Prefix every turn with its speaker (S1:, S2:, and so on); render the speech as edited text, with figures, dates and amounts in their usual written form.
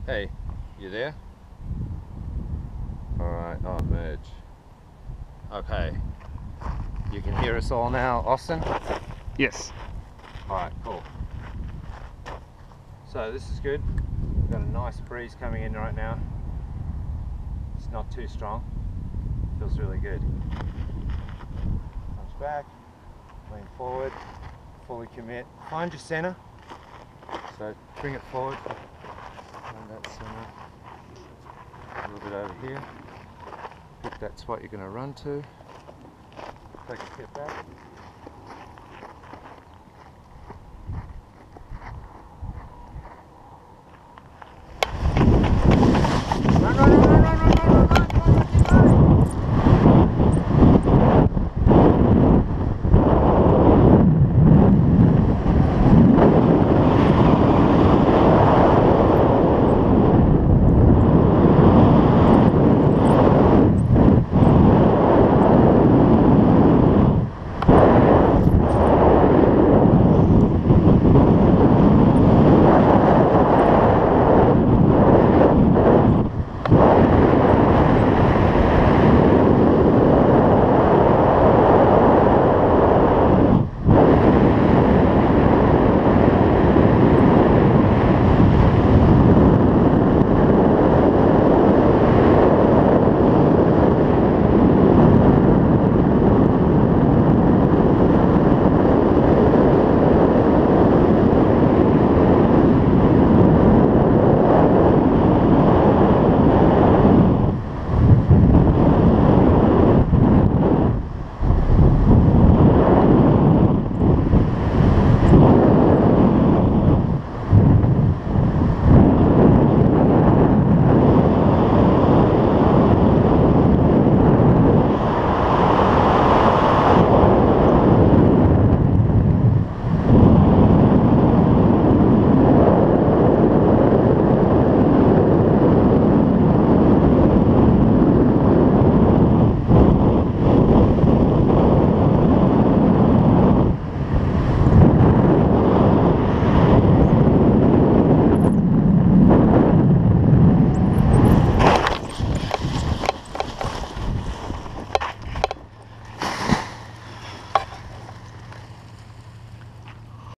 S1: Hey, you there? Alright, oh, merge. Okay. You can hear us all now, Austin?
S2: Yes.
S1: Alright, cool. So this is good. We've got a nice breeze coming in right now. It's not too strong. Feels really good. Punch back, lean forward, fully commit. Find your center. So bring it forward. Find that center. A little bit over here. Pick that spot you're going to run to. Take a step back.